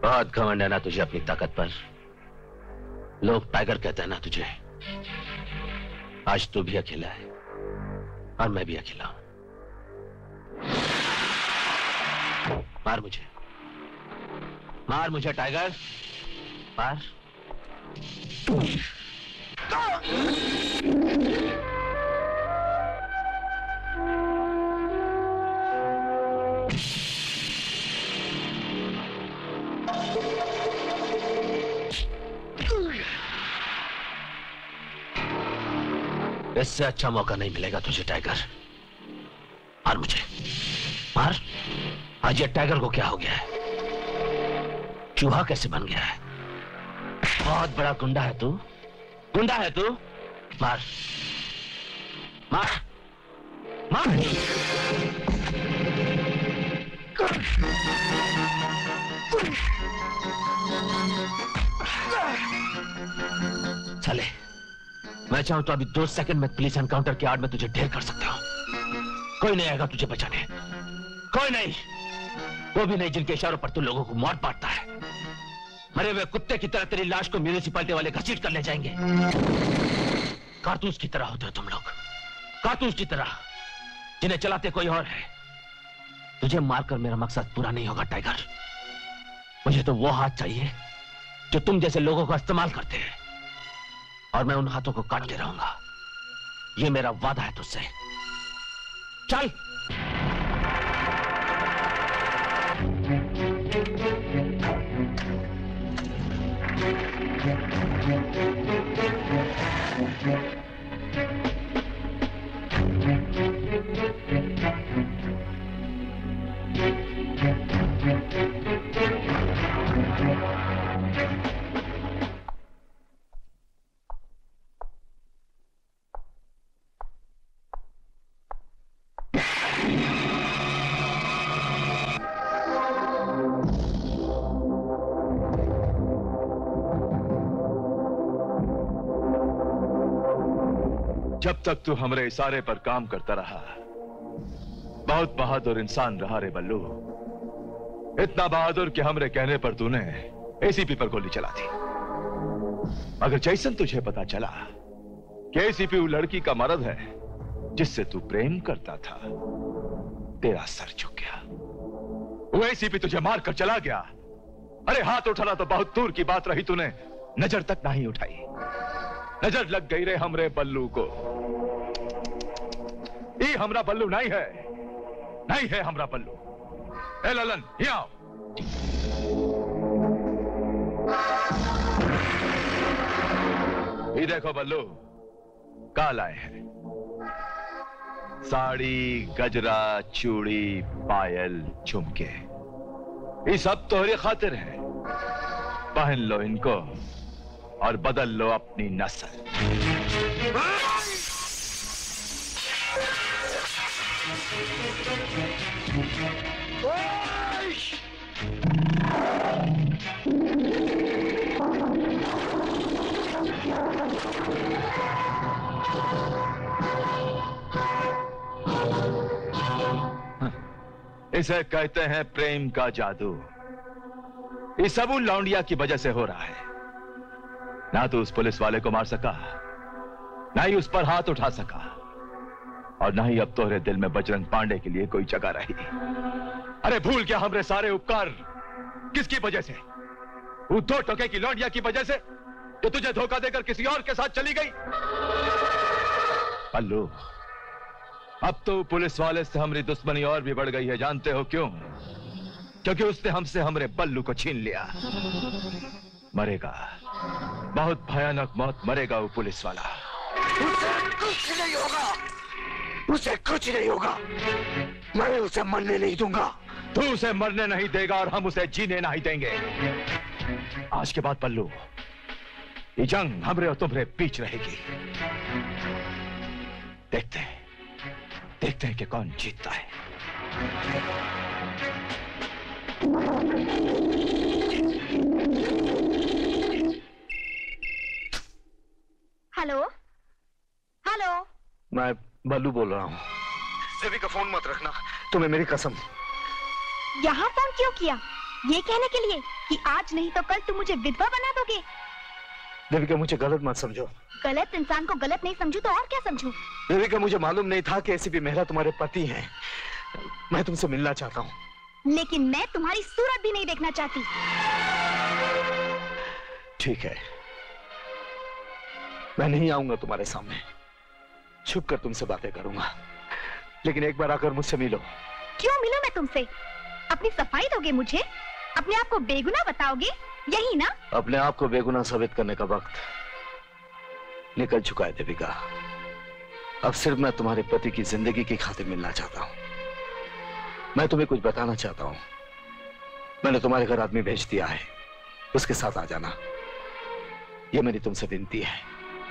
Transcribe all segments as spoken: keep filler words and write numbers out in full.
बहुत घमंड है ना तुझे अपनी ताकत पर। लोग टाइगर कहते हैं ना तुझे। आज तू भी अकेला है और मैं भी अकेला हूं। मार मुझे, मार मुझे टाइगर, मार। इससे अच्छा मौका नहीं मिलेगा तुझे टाइगर। मार मुझे, मार। आज ये टाइगर को क्या हो गया है? चूहा कैसे बन गया है? बहुत बड़ा गुंडा है तू, गुंडा है तू। मार, मार, मार। चले, मैं चाहूं तो अभी दो सेकंड में पुलिस एनकाउंटर की आड़ में तुझे ढेर कर सकता हूं। कोई नहीं आएगा तुझे बचाने, कोई नहीं। वो भी नहीं जिनके इशारों पर तू लोगों को मार बांटता है। मरे हुए कुत्ते की तरह तेरी लाश को म्यूनिसिपैलिटी वाले घसीट कर ले जाएंगे। कारतूस की तरह होते हो तुम लोग, कारतूस की तरह, जिन्हें चलाते कोई और है। तुझे मारकर मेरा मकसद पूरा नहीं होगा टाइगर। मुझे तो वो हाथ चाहिए जो तुम जैसे लोगों को इस्तेमाल करते हैं, और मैं उन हाथों को काटते रहूंगा। ये मेरा वादा है तुझसे। चल। जब तक तू हमरे इशारे पर काम करता रहा, बहुत बहादुर इंसान रहा रे बल्लू। इतना बहादुर कि हमरे कहने पर तूने एसीपी पर गोली चला दी। मगर जैसन तुझे पता चला कि एसीपी वो लड़की का मर्द है जिससे तू प्रेम करता था, तेरा सर झुक गया। वो एसीपी तुझे मारकर चला गया। अरे हाथ उठाना तो बहुत दूर की बात रही, तूने नजर तक नहीं उठाई। नजर लग गई रे हमरे बल्लू को। ये हमरा बल्लू नहीं है, नहीं है हमरा बल्लू। ए ललन, यहाँ आओ। ये देखो बल्लू, काल आए हैं। साड़ी, गजरा, चूड़ी, पायल, झुमके, ये सब तोहरी खातिर है। पहन लो इनको और बदल लो अपनी नस्ल। इसे कहते हैं प्रेम का जादू। इस सब उन लौंडिया की वजह से हो रहा है। ना तो उस पुलिस वाले को मार सका, ना ही उस पर हाथ उठा सका, और ना ही अब तोहरे दिल में बजरंग पांडे के लिए कोई जगह रही। अरे भूल क्या हमरे सारे उपकार किसकी वजह से? वो दो टोके की लौंडिया की वजह से जो तुझे धोखा देकर किसी और के साथ चली गई। पल्लू, अब तो पुलिस वाले से हमारी दुश्मनी और भी बढ़ गई है। जानते हो क्यों? क्योंकि उसने हमसे हमरे बल्लू को छीन लिया। मरेगा, बहुत भयानक मौत मरेगा वो पुलिस वाला। उसे कुछ नहीं होगा, उसे कुछ नहीं होगा। मैं उसे मरने नहीं दूंगा। तू उसे मरने नहीं देगा और हम उसे जीने नहीं देंगे। आज के बाद पल्लू, ये जंग हमरे और तुम्हारे बीच रहेगी। देखते हैं, देखते हैं कि कौन जीतता है। Hello, hello. मैं बल्लू बोल रहा हूँ। देवी का फोन मत रखना, तुम्हें मेरी कसम। यहाँ फोन क्यों किया? ये कहने के लिए कि आज नहीं तो कल तुम मुझे विधवा बना दोगे? देविका, मुझे गलत मत समझो। गलत इंसान को गलत नहीं समझू तो और क्या समझू? देविका, मुझे मालूम नहीं था कि एसीपी मेहरा तुम्हारे पति हैं। मैं तुमसे मिलना चाहता हूँ। लेकिन मैं तुम्हारी सूरत भी नहीं देखना चाहती। ठीक है, मैं नहीं आऊंगा तुम्हारे सामने, छुप कर तुमसे बातें करूंगा, लेकिन एक बार आकर मुझसे मिलो। क्यों मिलूं मैं तुमसे? अपनी सफाई दोगे मुझे? अपने आप को बेगुनाह बताओगे, यही ना? अपने आप को बेगुनाह साबित करने का वक्त निकल चुका है देविका। अब सिर्फ मैं तुम्हारे पति की जिंदगी की खातिर मिलना चाहता हूं। मैं तुम्हें कुछ बताना चाहता हूं। मैंने तुम्हारे घर आदमी भेज दिया है, उसके साथ आ जाना, यह मेरी तुमसे विनती है।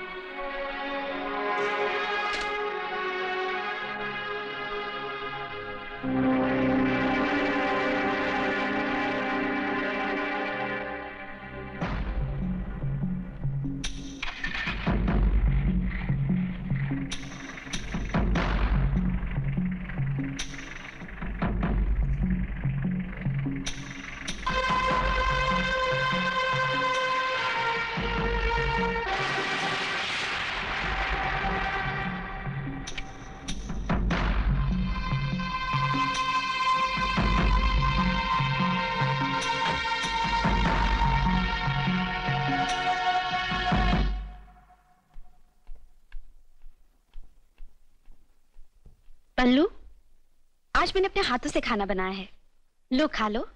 पल्लू, आज मैंने अपने हाथों से खाना बनाया है, लो खा लो।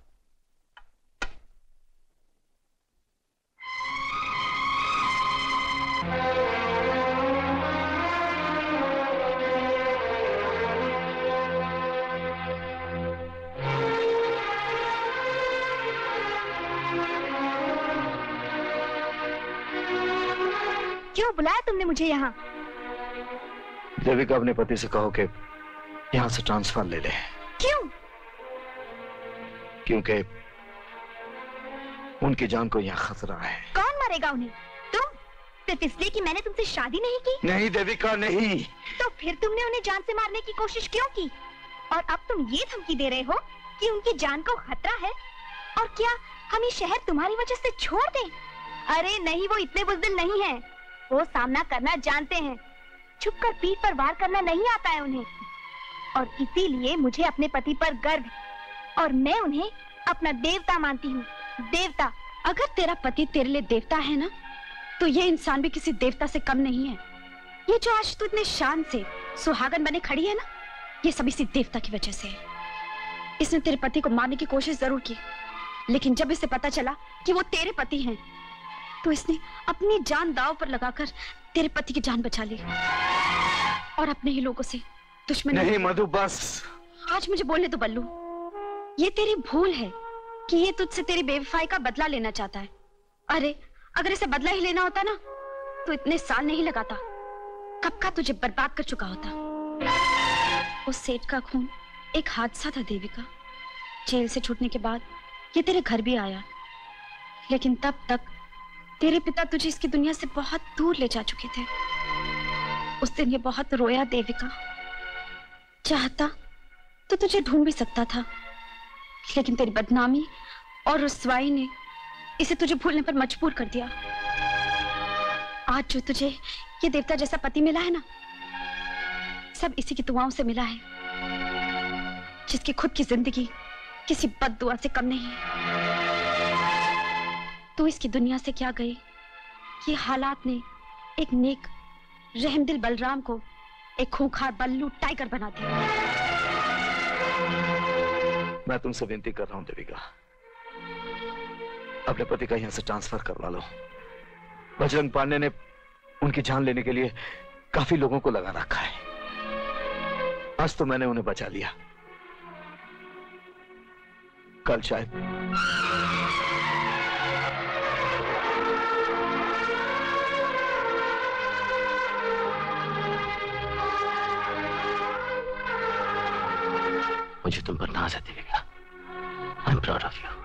क्यों बुलाया तुमने मुझे यहाँ? देविका, अपने पति से कहो कि यहां से ट्रांसफर ले ले। क्यों? क्योंकि उनकी जान को यहाँ खतरा है। कौन मारेगा उन्हें? तुम? सिर्फ इसलिए कि मैंने तुमसे शादी नहीं की? नहीं देविका, नहीं। तो फिर तुमने उन्हें जान से मारने की कोशिश क्यों की? और अब तुम ये धमकी दे रहे हो कि उनकी जान को खतरा है? और क्या हम ये शहर तुम्हारी वजह से छोड़ दें? अरे नहीं, वो इतने बुज़दिल नहीं है। वो सामना करना जानते हैं, छुपकर पीठ पर वार करना नहीं आता है उन्हें। और इसीलिए मुझे अपने पति पर गर्व है और मैं उन्हें अपना देवता मानती हूँ। देवता। अगर तेरा पति तेरे लिए देवता है ना, तो ये इंसान भी किसी देवता से कम नहीं है। ये जो आज तू इतने शान से सुहागन बने खड़ी है ना, ये सब इसी देवता की वजह से है। इसने तेरे पति को मारने की कोशिश जरूर की, लेकिन जब इसे पता चला कि वो तेरे पति हैं, तो इसने अपनी जान दांव पर लगाकर तेरे पति की जान बचा ली और अपने ही लोगों से दुश्मनी। नहीं मधु, बस। आज मुझे बोलने दो बल्लू, ये तेरी भूल है कि ये तुझसे तेरी बेवफाई का बदला लेना चाहता है। अरे अगर इसे बदला ही लेना होता ना, तो इतने साल नहीं लगाता, कब का तुझे बर्बाद कर चुका होता। उस सेठ का खून एक हादसा था देविका। जेल से छूटने के बाद ये तेरे घर भी आया, लेकिन तब तक तेरे पिता तुझे इसकी दुनिया से बहुत दूर ले जा चुके थे। उस दिन ये बहुत रोया देविका। चाहता तो तुझे ढूंढ भी सकता था, लेकिन तेरी बदनामी और रुसवाई ने इसे तुझे भूलने पर मजबूर कर दिया। आज जो तुझे ये देवता जैसा पति मिला है ना, सब इसी की दुआओं से मिला है, जिसकी खुद की जिंदगी किसी बद्दुआ से कम नहीं है। तू इसकी दुनिया से क्या गई, ये हालात ने एक नेक रहमदिल बलराम को एक खूंखार बल्लू टाइगर बना दिया। मैं तुमसे विनती कर रहा हूं देविका, अपने पति का यहां से ट्रांसफर करवा लो। बजरंग पांडे ने उनकी जान लेने के लिए काफी लोगों को लगा रखा है। आज तो मैंने उन्हें बचा लिया, कल शायद मुझे तुम पर नाज है Devika. I am proud of you.